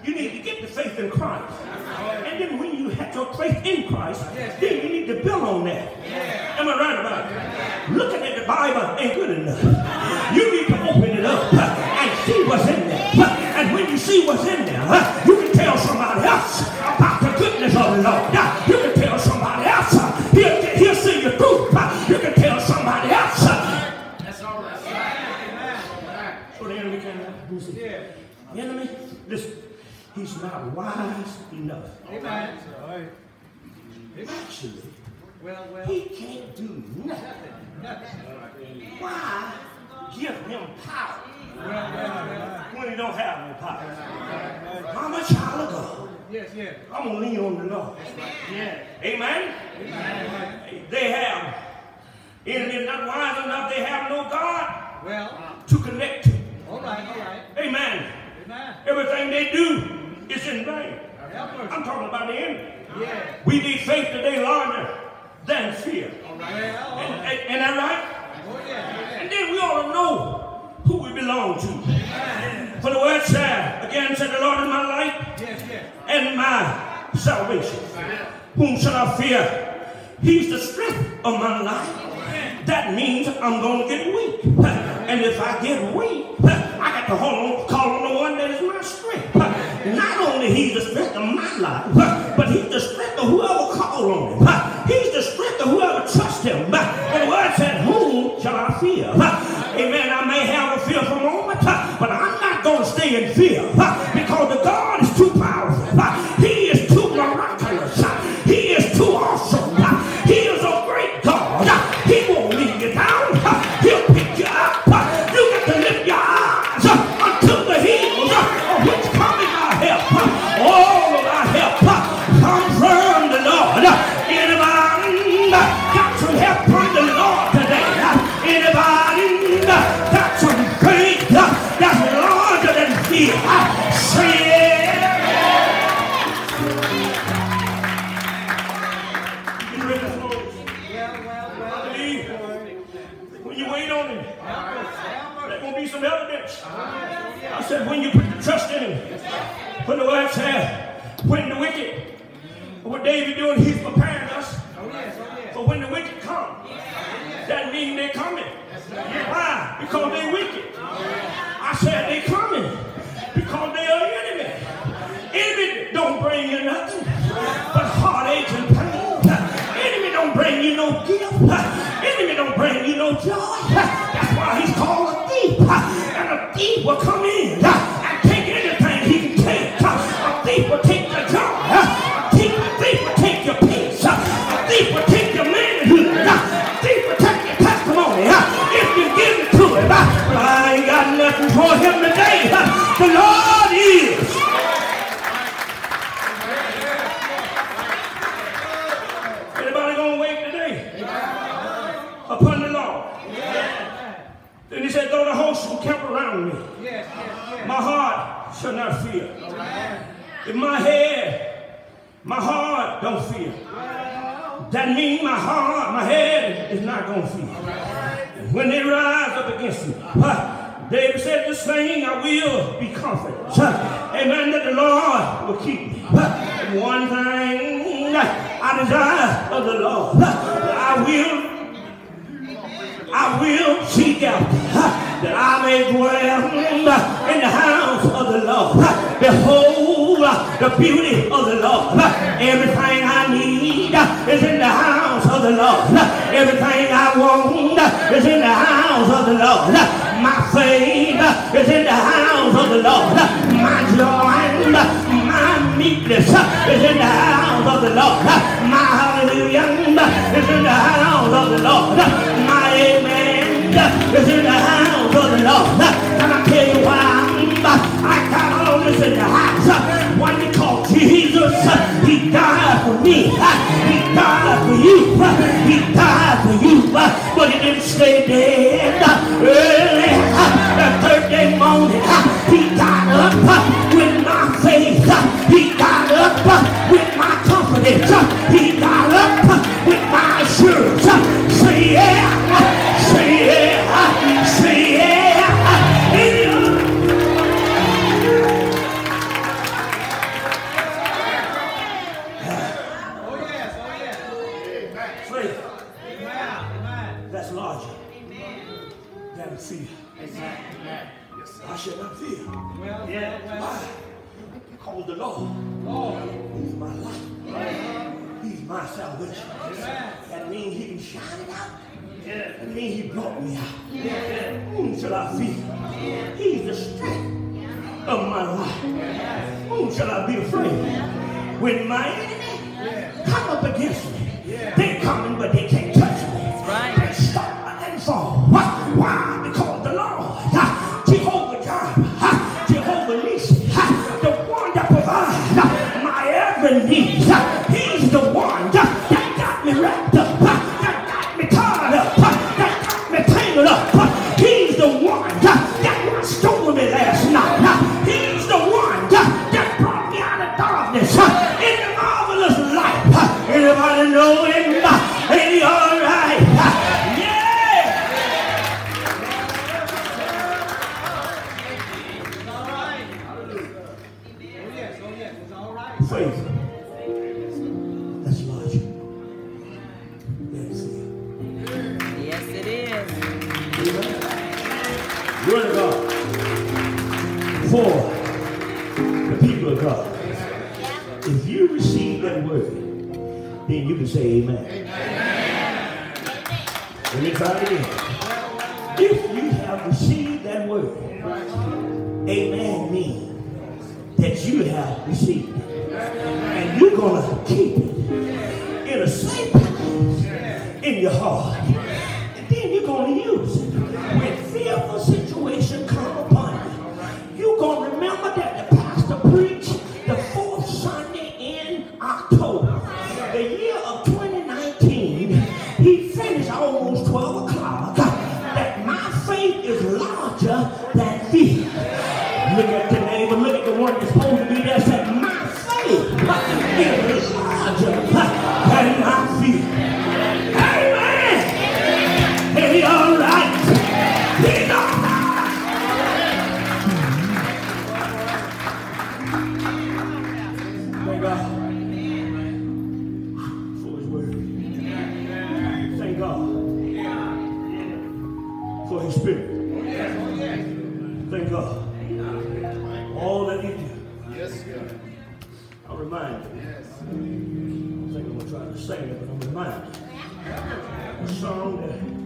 You need to get the faith in Christ. And then when you have your faith in Christ, then you need to build on that. Am I right about it? Looking at the Bible ain't good enough. You need to open it up and see what's in there. And when you see what's in there, you can tell somebody else about the goodness of the Lord. You can tell somebody else. He'll see you through. You can tell somebody else. That's all right. So the enemy can't lose it. The enemy, listen, he's not wise enough. Amen. Actually, he can't do nothing. Why give him power when he don't have no power? I'm a child of God. I'm going to lean on the Lord. Amen? They have, if not wise enough, they have no God to connect to. Amen. Everything they do is in vain. I'm talking about the enemy. We need faith today larger than fear. Ain't that right? And then we ought to know who we belong to. For the word said, again said, the Lord is my light and my salvation. Whom shall I fear? He's the strength of my life. That means I'm going to get weak. And if I get weak, I got to call on the one that is my strength. Not only he's the strength of my life, but he's the strength of whoever called on him. He's the strength of whoever trusts him. And the word said, whom shall I fear? Amen. I may have a fearful moment, but I'm not going to stay in fear because the God is too powerful. He is too miraculous. He is too awesome. He is a great God. He won't leave you down. He'll pick you up. You got to lift your eyes unto the hills of which coming our help. All of our help comes from the Lord. Anybody got some help from the Lord today? Anybody got some faith that's larger than fear? Say it. When you wait on him, there's going to be some evidence. I said, when you put the trust in him, when the word said, when the wicked, what David doing, he's preparing us for when the wicked come. That means they're coming. Why? Because they're wicked. I said they're coming because they are enemy. Enemy don't bring you nothing but heartache and pain. Enemy don't bring you no gift. Enemy don't bring you no joy. That's why he's called a thief. And a thief will come in and take anything he can take. A thief will take your joy. A thief will take your peace. A thief will take your manhood. A thief will take your testimony. If you give it to him, well, I ain't got nothing for him today. The Lord is. Anybody gonna wait today upon the Lord? Then he said, though the host will camp around me, my heart shall not fear. In my head, my heart don't fear. That means my head is not going to fear. And when they rise up against me, David said this thing, I will be confident. Amen, that the Lord will keep me. And one thing I desire of the Lord, I will seek out that I may dwell in the house of the Lord. Behold the beauty of the Lord. Everything I need is in the house of the Lord. Everything I want is in the house of the Lord. My faith is in the house of the Lord. My joy, my meekness is in the house of the Lord. My hallelujah is in the house of the Lord. My amen is in the house of the Lord. And I tell you why I got all this in the house. One because Jesus, he died for me. He died for you. He died for you. But he didn't stay dead. Early the third day morning, he got up with my faith. He got up with my confidence. He got up with my assurance. Say yeah. Why? Because the Lord, He's my light. He's my salvation. That means He can shine it out. That means He brought me out. Whom shall I fear? He's the strength of my life. Whom shall I be afraid? When my enemy come up against me, they're coming, but they can't touch me. They stop and fall. Why? Because the Lord, Jehovah Jireh, Jehovah Nissi, the one that provides my every need. He's the one that got me wrapped up, that got me tied up, that got me tangled up. He's the one that restored me last night. He's the one that brought me out of darkness into marvelous light. Anybody know Him? Ain't He all right? Faith. That's logic. Yes, it is. Word of God. For the people of God. If you receive that word, then you can say amen. Let me try it again. If you have received that word, amen means that you have received it. And you're going to keep it in a safe place in your heart. And then you're going to use it. When fearful situation come upon you, you're going to remember that the pastor preached the 4th Sunday in October. The year of 2019, he finished almost 12 o'clock. That my faith is larger than fear. Look at the neighbor, look at the one that's supposed to be there, say, my faith is larger than my fear. Amen. Is He all right? He's all right. Thank God for His word. Thank God for His Spirit. Thank God. All that He do. Yes, God. I'll remind you. Yes. I think I'm going to try to sing it, but I'm reminded. A song that